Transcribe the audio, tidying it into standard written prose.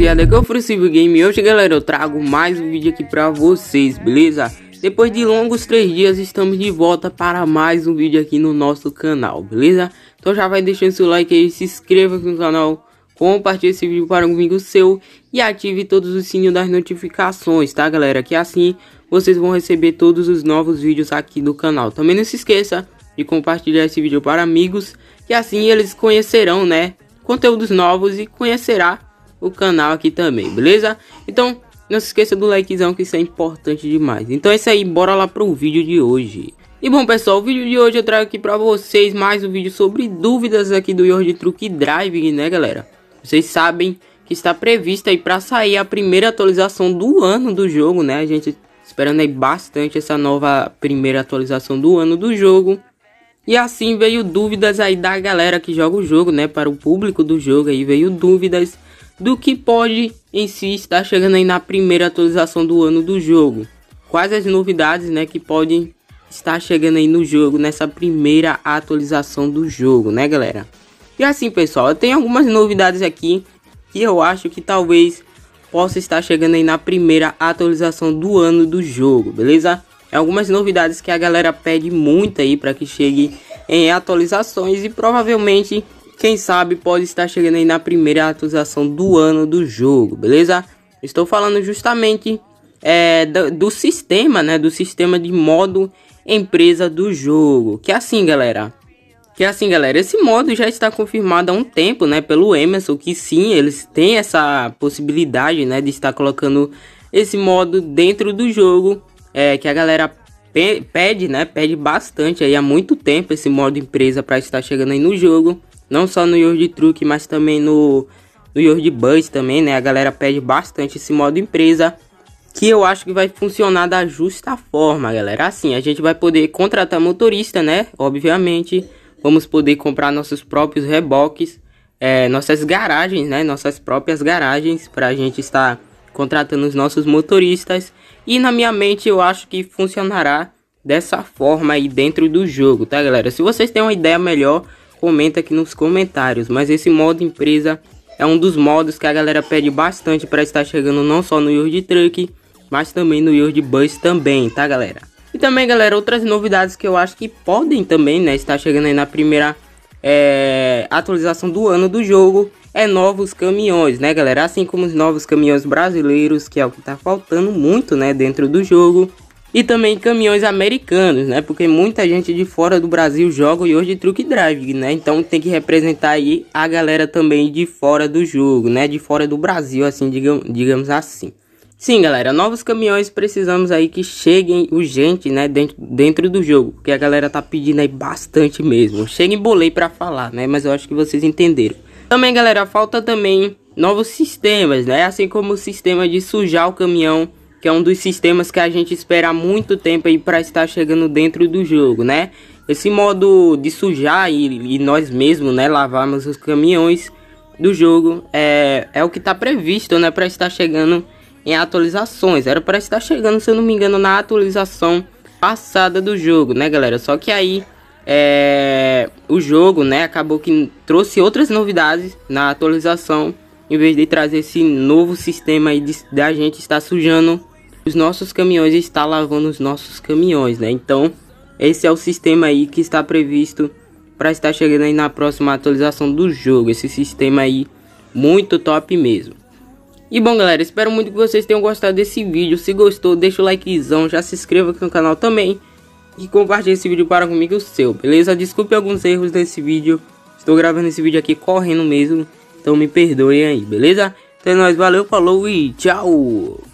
rapaziada, aqui é o Furcível Game e hoje, galera, eu trago mais um vídeo aqui pra vocês, beleza? Depois de longos 3 dias, estamos de volta para mais um vídeo aqui no nosso canal, beleza? Então já vai deixando seu like aí, se inscreva aqui no canal, compartilhe esse vídeo para um amigo seu e ative todos os sininhos das notificações, tá, galera? Que assim vocês vão receber todos os novos vídeos aqui do canal. Também não se esqueça de compartilhar esse vídeo para amigos, que assim eles conhecerão, né, conteúdos novos e conhecerá o canal aqui também, beleza? Então não se esqueça do likezão, que isso é importante demais. Então é isso aí, bora lá pro vídeo de hoje. E bom, pessoal, o vídeo de hoje eu trago aqui pra vocês mais um vídeo sobre dúvidas aqui do World Truck Drive, né, galera? Vocês sabem que está prevista aí pra sair a primeira atualização do ano do jogo, né? A gente esperando aí bastante essa nova primeira atualização do ano do jogo. E assim veio dúvidas aí da galera que joga o jogo, né? Para o público do jogo aí veio dúvidas do que pode em si estar chegando aí na primeira atualização do ano do jogo. Quais as novidades, né, que podem estar chegando aí no jogo nessa primeira atualização do jogo, né, galera? E assim, pessoal, eu tenho algumas novidades aqui que eu acho que talvez possa estar chegando aí na primeira atualização do ano do jogo, beleza? Algumas novidades que a galera pede muito aí para que chegue em atualizações e provavelmente, quem sabe, pode estar chegando aí na primeira atualização do ano do jogo, beleza? Estou falando justamente do sistema, né? Do sistema de modo empresa do jogo. Que assim, galera, esse modo já está confirmado há um tempo, né? Pelo Emerson, que sim, eles têm essa possibilidade, né? De estar colocando esse modo dentro do jogo. Que a galera pede, né? Pede bastante aí há muito tempo esse modo empresa para estar chegando aí no jogo. Não só no World Truck, mas também no World Bus também, né? A galera pede bastante esse modo empresa, que eu acho que vai funcionar da justa forma, galera. Assim, a gente vai poder contratar motorista, né? Obviamente, vamos poder comprar nossos próprios reboques, nossas garagens, né? Nossas próprias garagens para a gente estar contratando os nossos motoristas. E na minha mente eu acho que funcionará dessa forma aí dentro do jogo, tá, galera? Se vocês têm uma ideia melhor, comenta aqui nos comentários. Mas esse modo empresa é um dos modos que a galera pede bastante para estar chegando não só no World Truck, mas também no World Bus também, tá, galera? E também, galera, outras novidades que eu acho que podem também, né, estar chegando aí na primeira atualização do ano do jogo, novos caminhões, né, galera? Assim como os novos caminhões brasileiros, que é o que tá faltando muito, né, dentro do jogo. E também caminhões americanos, né? Porque muita gente de fora do Brasil joga o World Truck Drive, né? Então tem que representar aí a galera também de fora do jogo, né? De fora do Brasil, assim, digamos assim. Sim, galera, novos caminhões precisamos aí que cheguem urgente, né? Dentro do jogo, porque a galera tá pedindo aí bastante mesmo. Chega, embolei pra falar, né? Mas eu acho que vocês entenderam. Também, galera, falta também novos sistemas, né? Assim como o sistema de sujar o caminhão, que é um dos sistemas que a gente espera há muito tempo aí para estar chegando dentro do jogo, né? Esse modo de sujar e nós mesmos, né, lavarmos os caminhões do jogo é o que está previsto, né, para estar chegando em atualizações. Era para estar chegando, se eu não me engano, na atualização passada do jogo, né, galera? Só que aí o jogo, né, acabou que trouxe outras novidades na atualização, em vez de trazer esse novo sistema aí da gente estar sujando os nossos caminhões e está lavando os nossos caminhões, né? Então esse é o sistema aí que está previsto para estar chegando aí na próxima atualização do jogo. Esse sistema aí muito top mesmo. E bom, galera, espero muito que vocês tenham gostado desse vídeo. Se gostou, deixa o likezão, já se inscreva aqui no canal também e compartilhe esse vídeo para comigo o seu, beleza? Desculpe alguns erros desse vídeo, estou gravando esse vídeo aqui correndo mesmo, então me perdoem aí, beleza? Então é nóis, valeu, falou e tchau!